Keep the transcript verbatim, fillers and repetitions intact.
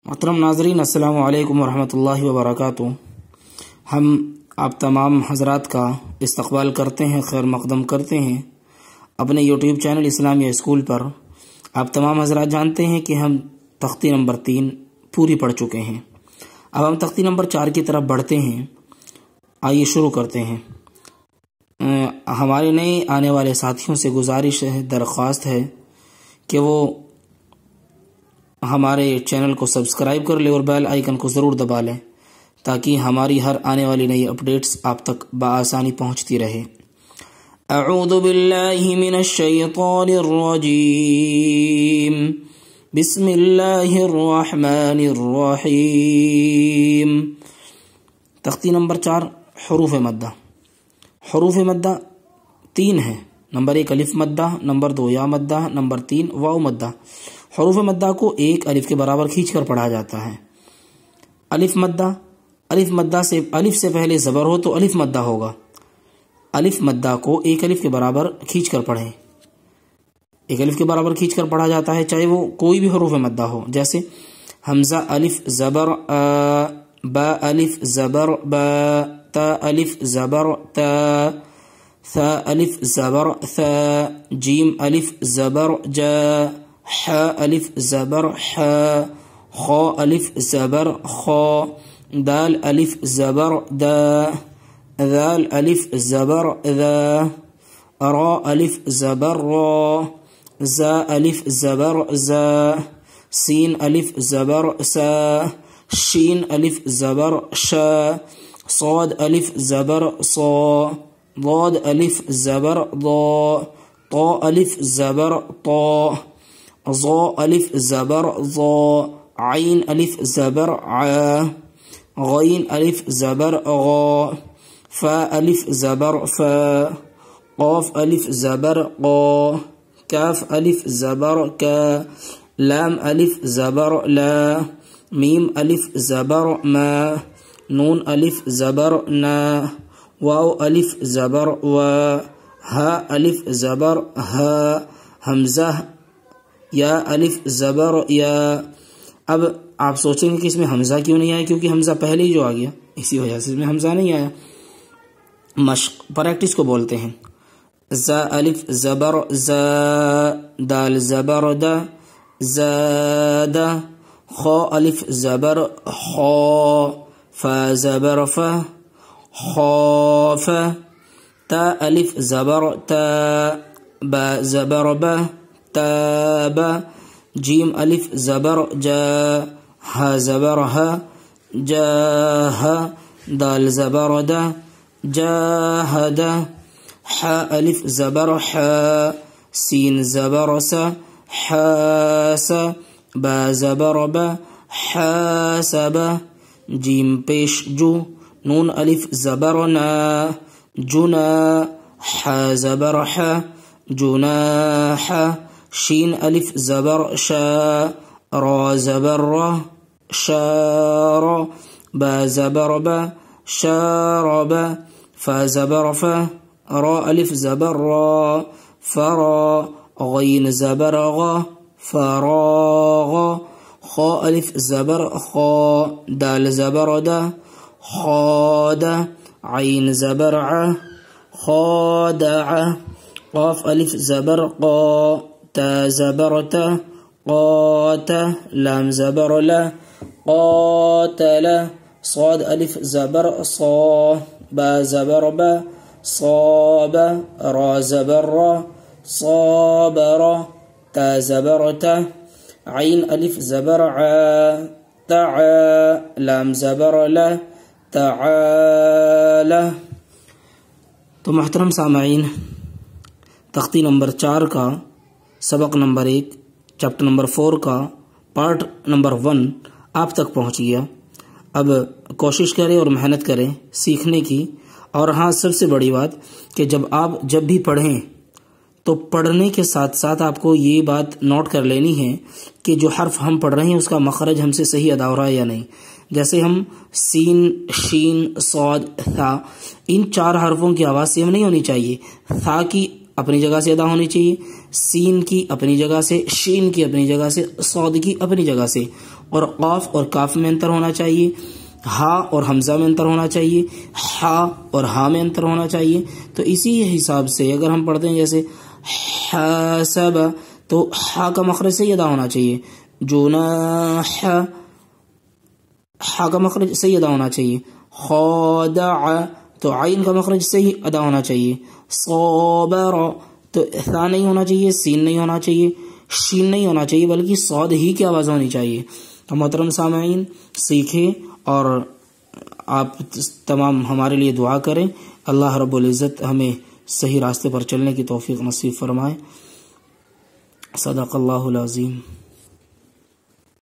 محترم ناظرین، السلام علیکم ورحمۃ اللہ وبرکاتہ۔ ہم آپ تمام حضرات کا استقبال کرتے ہیں، خیر مقدم کرتے ہیں اپنے یوٹیوب چینل اسلامیہ اسکول پر۔ آپ تمام حضرات جانتے ہیں کہ ہم تختی نمبر تین پوری پڑھ چکے ہیں۔ اب ہم تختی نمبر چار کی طرف بڑھتے ہیں۔ آئیے شروع کرتے ہیں۔ ہمارے نئے آنے والے ساتھیوں سے گزارش ہے، درخواست ہے کہ وہ ہمارے چینل کو سبسکرائب کر لیں اور بیل آئیکن کو ضرور دبا لیں تاکہ ہماری ہر آنے والی نئی اپڈیٹس آپ تک بآسانی پہنچتی رہے۔ اعوذ باللہ من الشیطان الرجیم، بسم اللہ الرحمن الرحیم۔ تختی نمبر چار، حروف مدہ۔ حروف مدہ تین ہیں، نمبر ایک الف مدہ، نمبر دو یا مدہ، نمبر تین واو مدہ۔ حروف مدہ کو ایک الف کے برابر کھینچ کر پڑھا جاتا ہے۔ الف مدہ، الف مدہ سے الف سے پہلے زبر ہو تو الف مدہ ہوگا۔ الف مدہ کو ایک الف کے برابر کھینچ کر پڑھیں، ایک الف کے برابر کھینچ کر پڑھا جاتا ہے، چاہے وہ کوئی بھی حروف مدہ ہو، جیسے حمزہ الف زبر آ، با الف زبر با، تا الف زبر تا، ثا الف زبر ثا، جیم الف زبر جا، ح الف زبر ح، خا الف زبر خا، دال الف زبر دا، ذال الف زبر ذا، را الف زبر را، زا الف زبر زا، سین الف زبر سا، شین الف زبر شا، صاد الف زبر صا، ضاد الف زبر ضا، طا الف زبر طا، ظا الف زبر ظا، عین الف زبر عا، غین الف زبر غا، فا الف زبر فا، قاف الف زبر قا، کاف الف زبر کا، لام الف زبر لا، میم الف زبر ما، نون الف زبر نا، واو الف زبر وا، ہا الف زبر ہا، حمزہ یا الف زبر یا۔ اب آپ سوچیں گے کہ اس میں حمزہ کیوں نہیں آیا، کیونکہ حمزہ پہلے ہی جو آ گیا، اسی وجہ سے اس میں حمزہ نہیں آیا۔ مشق پریکٹس کو بولتے ہیں۔ زا الف زبر زا، دال زبر دا، زادا، خا الف زبر خا، فا زبر فا، خاف، تا الف زبر تا، با زبر با، تاب، جیم الف زبر جا، ہا زبر ہا، جاہ، دال زبر دا، جاہد، حا الف زبر حا، سین زبر سا، حاس، با زبر با، حاسب، جیم پیش جو، نون الف زبر نا، جنا، حا زبر حا، جناح، شین الف زبر شا، را زبر را، شار، با زبر با، شارب، فا زبر فا، را الف زبر را، فرا، غین زبر غا، فراغ، خا الف زبر خا، دال زبر دا، خاد، عین زبر ع، خادع، قاف الف زبر قا، تا زبر تا، قات، لام زبر لا، قاتل، صاد الف زبر صا، با زبر با، صاب، را زبر را، صابر، تا زبر تا، عین الف زبر عا، تعا، لام زبر لا، تعالی۔ تو محترم سامعین، تختی نمبر چار کا سبق نمبر ایک، چیپٹر نمبر فور کا پارٹ نمبر ون آپ تک پہنچ گیا۔ اب کوشش کریں اور محنت کریں سیکھنے کی۔ اور ہاں، سب سے بڑی بات کہ جب آپ جب بھی پڑھیں تو پڑھنے کے ساتھ ساتھ آپ کو یہ بات نوٹ کر لینی ہے کہ جو حرف ہم پڑھ رہے ہیں اس کا مخرج ہم سے صحیح ادا ہو رہا ہے یا نہیں۔ جیسے ہم سین، شین، صاد، ثا، ان چار حرفوں کی آواز سیم نہیں ہونی چاہیے۔ ثا کی اپنی جگہ سے ادا ہونی چاہیے، سین کی اپنی جگہ سے، شین کی اپنی جگہ سے، صاد کی اپنی جگہ سے، اور قاف اور کاف میں انتر ہونا چاہیے، ہا اور حمزہ میں انتر ہونا چاہیے، ہا اور ہا میں انتر ہونا چاہیے۔ تو اسی حساب سے اگر ہم پڑھتے ہیں جیسے حسب تو ہا کا مخرج صحیح ادا ہونا چاہیے، جناح ہا کا مخرج صحیح ادا ہونا چاہیے، خادع تو عین کا مخرج صحیح ادا ہونا چاہیے، صابر تو ثا نہیں ہونا چاہیے، سین نہیں ہونا چاہیے، شین نہیں ہونا چاہیے، بلکہ صاد ہی کی آواز ہونی چاہیے۔ تو محترم سامعین سیکھیں اور آپ تمام ہمارے لیے دعا کریں، اللہ رب العزت ہمیں صحیح راستے پر چلنے کی توفیق نصیب فرمائے۔ صدق اللہ العظیم۔